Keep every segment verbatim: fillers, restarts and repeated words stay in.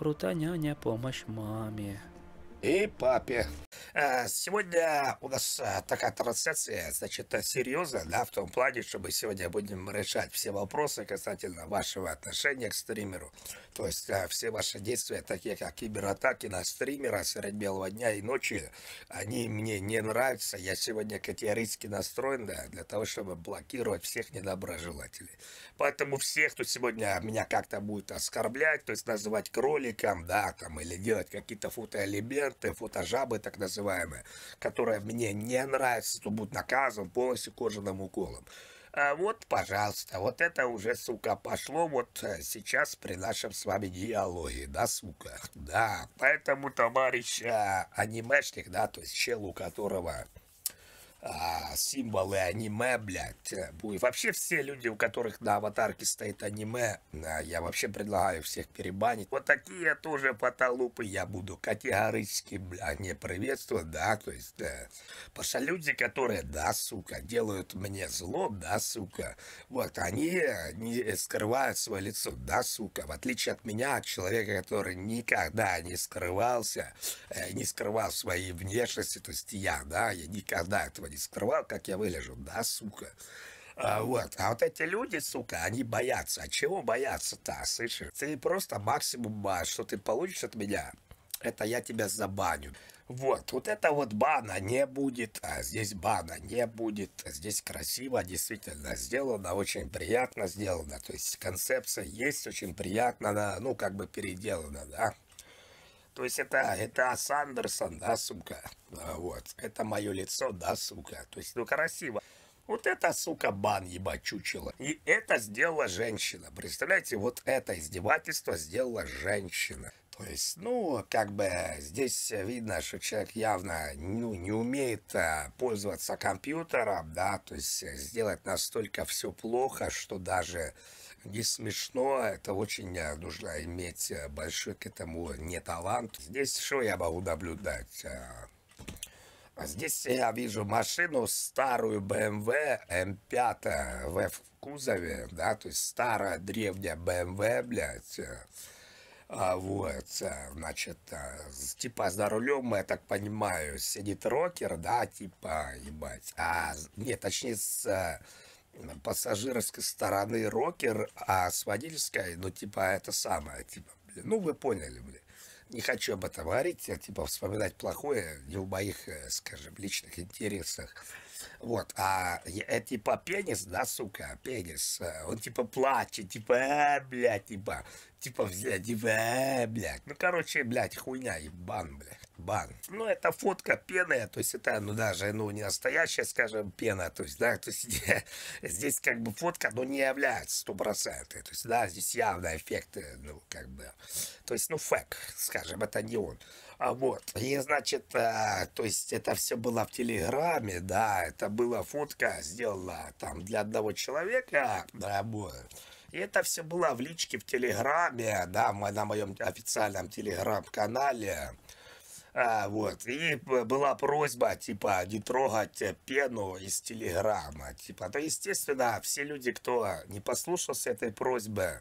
Фрутоняня, помощь маме. И папе. А, Сегодня у нас а, такая трансляция, значит, а, серьезно, да, в том плане, что мы сегодня будем решать все вопросы касательно вашего отношения к стримеру. То есть а, все ваши действия, такие как кибератаки на стримера средь белого дня и ночи, они мне не нравятся. Я сегодня категорически настроен, да, для того, чтобы блокировать всех недоброжелателей. Поэтому всех, кто сегодня меня как-то будет оскорблять, то есть называть кроликом, да, там, или делать какие-то фотоэлементы, фотожабы так называемые, которые мне не нравятся, то будут наказан полностью кожаным уколом. А вот, пожалуйста, вот это уже, сука, пошло вот э, сейчас при нашем с вами диалоге, да, сука? Да, поэтому, товарищ а, анимешник, да, то есть чел, у которого а, символы аниме, блядь. э, бу- И вообще все люди, у которых на аватарке стоит аниме, а, я вообще предлагаю всех перебанить. Вот такие тоже фотолупы я буду категорически, бля, не приветствовать, да, то есть, да. Потому что люди, которые, да, сука, делают мне зло, да, сука, вот, они э, не скрывают свое лицо, да, сука, в отличие от меня, от человека, который никогда не скрывался, э, не скрывал своей внешности, то есть я, да, я никогда этого не скрывал, как я выгляжу, да, сука. А, вот, а вот эти люди, сука, они боятся. А чего бояться-то, слышишь? Ты просто максимум, а, что ты получишь от меня, это я тебя забаню. Вот, вот это вот бана не будет, а здесь бана не будет, здесь красиво, действительно сделано, очень приятно сделано, то есть концепция есть, очень приятно, она, ну, как бы переделана, да. То есть это, это Сандерсон, да, сука, А, вот, это мое лицо, да, сука, то есть, ну, красиво. Вот это, сука, бан, ебать, чучело. И это сделала женщина. Представляете, вот это издевательство сделала женщина. То есть, ну, как бы здесь видно, что человек явно, ну, не умеет а, пользоваться компьютером, да, то есть э, сделать настолько все плохо, что даже не смешно. Это очень а, нужно иметь а, большой к этому не талант. Здесь что я могу наблюдать? А, а Здесь я вижу машину, старую бэ эм вэ эм пять в в кузове, да, то есть старая древняя бэ эм вэ, блядь. э, а, вот, э, значит, э, с- типа за рулем, я так понимаю, сидит рокер, да, типа, ебать. А, з- нет, точнее, с э, пассажирской стороны рокер, а с водительской, ну, типа, это самое, типа, блин, ну, вы поняли, блин. Не хочу об этом говорить, а, типа, вспоминать плохое не в моих, э, скажем, личных интересах. Вот, а я- э, типа пенис, да, сука, пенис, э, он типа плачет, типа, а, блядь, типа, типа, взять, типа, а, блядь. Ну, короче, блядь, хуйня, ебан, блядь, бан. Ну, это фотка пены, то есть это, ну, даже, ну, не настоящая, скажем, пена, то есть, да, то есть здесь как бы фотка, но не является стопроцентной, то есть, да, здесь явно эффекты, ну, как бы, то есть, ну, фэк, скажем, это не он. А вот, и, значит, а, то есть это все было в Телеграме, да, это была фотка, сделана там для одного человека, да, вот. И это все было в личке в Телеграме, да, мо- на моем официальном Телеграм-канале. А, вот, и б- была просьба, типа, не трогать э, пену из Телеграма, типа, то, естественно, все люди, кто не послушался этой просьбы,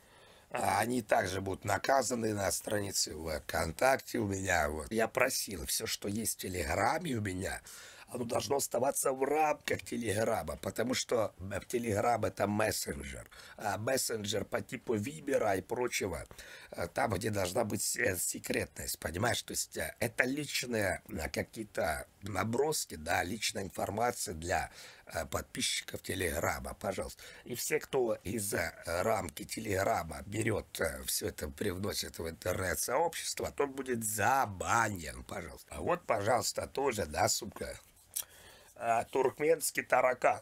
а они также будут наказаны на странице ВКонтакте у меня. Вот. Я просил, все, что есть в Телеграме у меня, оно должно оставаться в рамках Телеграма, потому что э, в Телеграм это мессенджер. А мессенджер по типу Вибера и прочего, э, там, где должна быть э, секретность, понимаешь? То есть э, это личные э, какие-то наброски, да, личная информация для э, подписчиков Телеграма, пожалуйста. И все, кто из э, рамки Телеграма берет все это, привносит в интернет-сообщество, тот будет забанен, пожалуйста. А вот, пожалуйста, тоже, да, сука, а, туркменский таракан.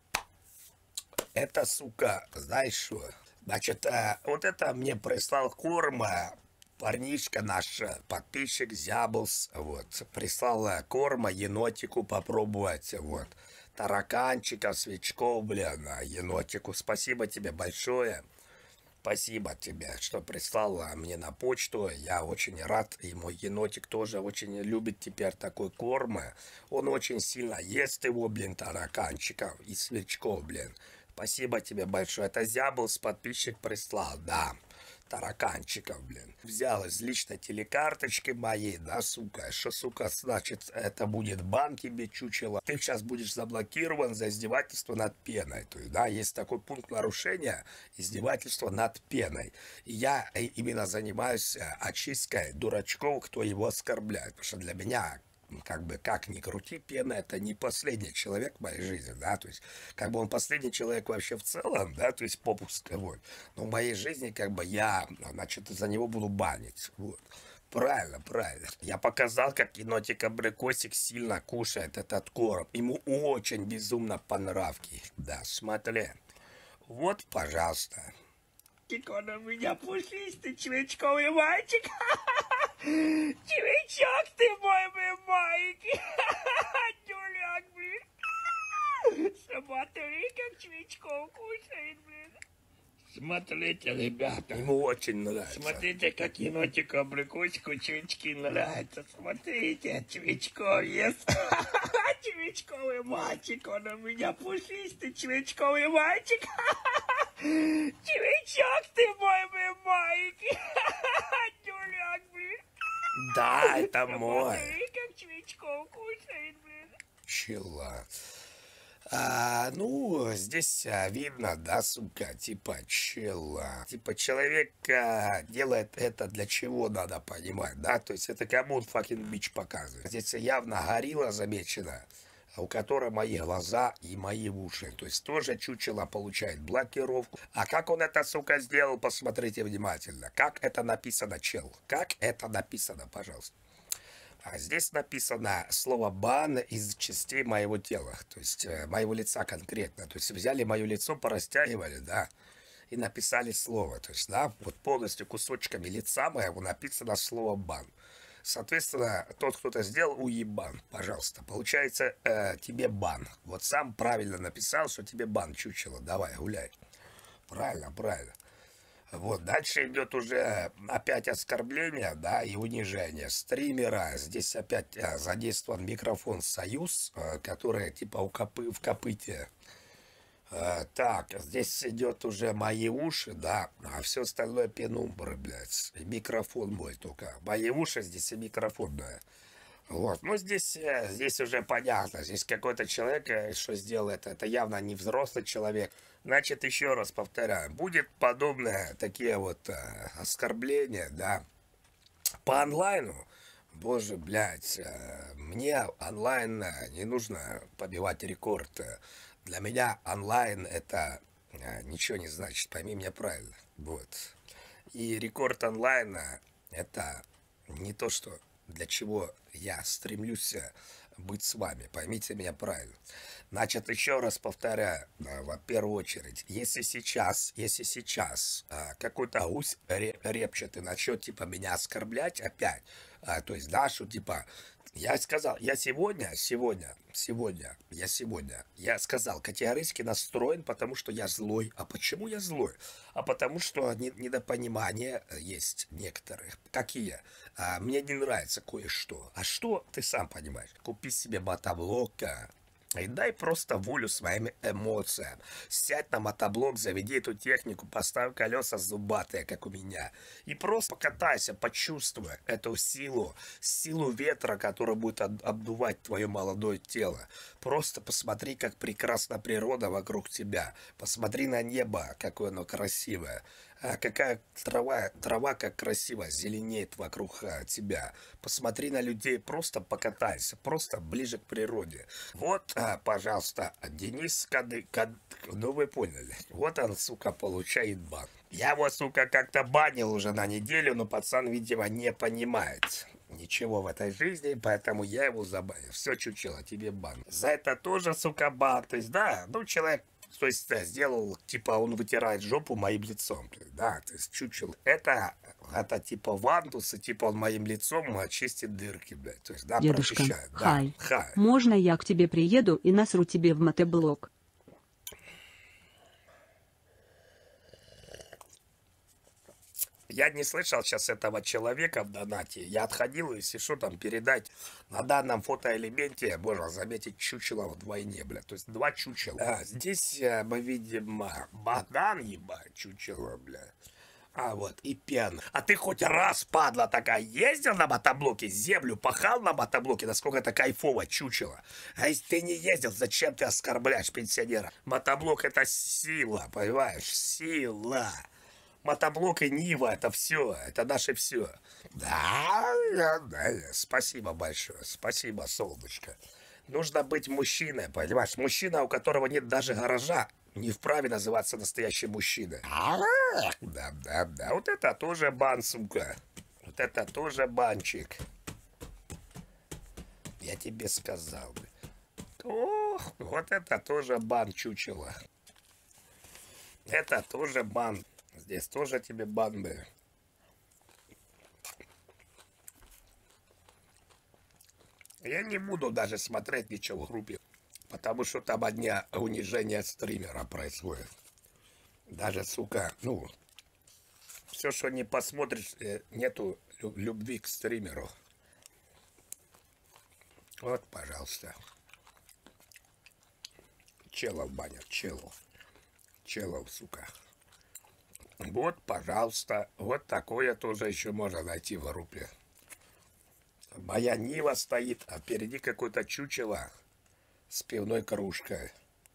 Это, сука, знаешь что? Значит, а, вот это мне прислал корм а, парнишка наш, а, подписчик Зяблс, вот, прислал а, корма енотику попробовать, вот, тараканчиков, свечков, блин, а, енотику. Спасибо тебе большое. Спасибо тебе, что прислала мне на почту. Я очень рад. И мой енотик тоже очень любит теперь такой корм. Он очень сильно ест его, блин, тараканчиков и сверчков, блин. Спасибо тебе большое. Это Зяблс, подписчик, прислал, да. тараканчиков, блин. Взял из личной телекарточки моей, да, сука, что, сука, значит, это будет бан тебе, чучело. Ты сейчас будешь заблокирован за издевательство над пеной. То есть, да, есть такой пункт нарушения, издевательство над пеной. И я именно занимаюсь очисткой дурачков, кто его оскорбляет. Потому что для меня, как бы, как ни крути, пена — это не последний человек в моей жизни, да, то есть, как бы он последний человек вообще в целом, да, то есть попуск, вот, но в моей жизни, как бы, я, значит, за него буду банить, вот. Правильно, правильно. Я показал, как енотик Абрикосик сильно кушает этот корм. Ему очень безумно по нравке. Да, смотри. Вот, пожалуйста. Он у меня пушистый червячковый мальчик. Червячок ты мой, мой маленький. Дурак, блин. Смотри, как червячков кушает, блин. Смотрите, ребята. Ему очень нравится. Смотрите, как енотику Абрикосику червячки нравятся. Смотрите, червячков ест. Червячковый мальчик, он у меня пушистый червячковый мальчик. Червячок ты мой, мой маленький. Дурак, блин. Да, это мой. Смотри, как червячков кушает, блин. Чела. А, ну, здесь а, видно, да, сука, типа, чела. Типа, человек а, делает это для чего, надо понимать, да? То есть, это кому он fucking бич показывает. Здесь явно горилла замечена, у которой мои глаза и мои уши. То есть, тоже чучело получает блокировку. А как он это, сука, сделал, посмотрите внимательно. Как это написано, чел? Как это написано, пожалуйста. А здесь написано слово «бан» из частей моего тела, то есть э, моего лица конкретно. То есть взяли мое лицо, порастягивали, да, и написали слово. То есть, да, вот полностью кусочками лица моего написано слово «бан». Соответственно, тот, кто это сделал, уебан, пожалуйста. Получается, э, тебе бан. Вот сам правильно написал, что тебе бан, чучело, давай, гуляй. Правильно, правильно. Вот, дальше идет уже опять оскорбление, да, и унижение стримера. Здесь опять а, задействован микрофон «Союз», а, который типа у копы, в копыте. А, так, здесь идет уже мои уши, да, а все остальное пенумбры, блядь. И микрофон мой только. Мои уши здесь и микрофон, да. Вот, ну здесь, здесь уже понятно, здесь какой-то человек, что сделал это, это явно не взрослый человек. Значит, еще раз повторяю, будет подобное, такие вот э, оскорбления, да, по онлайну. Боже, блядь, э, мне онлайн э, не нужно побивать рекорд. Для меня онлайн это э, ничего не значит, пойми меня правильно. Вот. И рекорд онлайна это не то, что для чего я стремлюсь быть с вами. Поймите меня правильно. Значит, еще раз повторяю, во первую очередь, если сейчас, если сейчас а, какой-то гусь репчет и начнет, типа, меня оскорблять опять, а, то есть, да, что, типа, я сказал, я сегодня, сегодня, сегодня, я сегодня, я сказал, категорически настроен, потому что я злой. А почему я злой? А потому что недопонимание есть некоторых. Какие? А, мне не нравится кое-что. А что, ты сам понимаешь? Купи себе мотоблока. И дай просто волю своим эмоциям. Сядь на мотоблок, заведи эту технику, поставь колеса зубатые, как у меня. И просто покатайся, почувствуй эту силу, силу ветра, которая будет обдувать твое молодое тело. Просто посмотри, как прекрасна природа вокруг тебя. Посмотри на небо, какое оно красивое. А какая трава, трава как красиво зеленеет вокруг а, тебя. Посмотри на людей, просто покатайся, просто ближе к природе. Вот, а, пожалуйста, Денис Кады... Кад... Ну, вы поняли. Вот он, сука, получает бан. Я его, сука, как-то банил уже на неделю, но пацан, видимо, не понимает ничего в этой жизни, поэтому я его забанил. Все, чучело, тебе бан. За это тоже, сука, бан. То есть, да, ну, человек... То есть сделал, типа, он вытирает жопу моим лицом, да, то есть чучел. Это, это типа вандус, и типа он моим лицом чистит дырки, блядь, то есть, да, Дедушка, прочищает. хай. Да, хай. Можно я к тебе приеду и насру тебе в мотоблок? Я не слышал сейчас этого человека в донате. Я отходил, если что, там передать на данном фотоэлементе, можно заметить чучело вдвойне, бля. То есть два чучела. А, здесь мы видим Богдан, ебать, чучело, бля. А вот и пена. А ты хоть раз, падла такая, ездил на мотоблоке, землю пахал на мотоблоке, насколько это кайфово, чучело. А если ты не ездил, зачем ты оскорбляешь пенсионера? Мотоблок это сила, понимаешь, сила. Мотоблок и Нива это все, это наше все. Да, да, да, спасибо большое, спасибо, солнышко. Нужно быть мужчиной, понимаешь? Мужчина, у которого нет даже гаража, не вправе называться настоящим мужчиной. Да, да, да. Вот это тоже бан, сука. Вот это тоже банчик. Я тебе сказал бы. Ох, вот это тоже бан, чучело. Это тоже бан. Здесь тоже тебе бан бы. Я не буду даже смотреть ничего в группе. Потому что там одни унижения стримера происходит. Даже, сука, ну, все, что не посмотришь, нету любви к стримеру. Вот, пожалуйста. Челов банят, челов. Челов, сука. Вот, пожалуйста. Вот такое тоже еще можно найти в группе. Моя Нива стоит, а впереди какое-то чучело с пивной кружкой.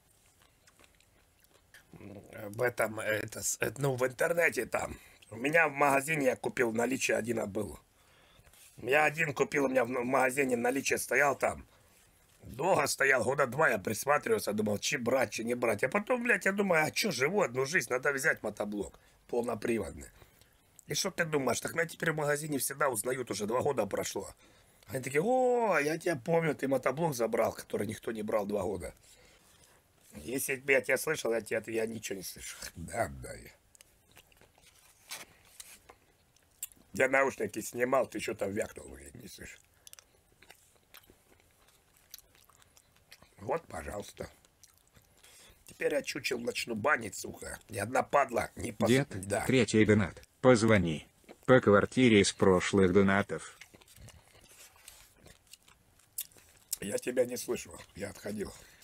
В этом, это, ну, в интернете там. У меня в магазине я купил наличие, один был. Я один купил, у меня в магазине наличие стоял там. Долго стоял, года два я присматривался, думал, чи брать, чи не брать. А потом, блядь, я думаю, а что, живу одну жизнь, надо взять мотоблок полноприводный. И что ты думаешь, так меня теперь в магазине всегда узнают, уже два года прошло. Они такие, о, я тебя помню, ты мотоблок забрал, который никто не брал два года. Если бы я тебя слышал, я, тебя, я ничего не слышу. Да, да. Я, я наушники снимал, ты что-то вякнул, я не слышу. Вот, пожалуйста. Теперь я чучел начну банить, сука. Ни одна падла не пос... Дед, да. третий донат. Позвони. По квартире из прошлых донатов. Я тебя не слышу. Я отходил.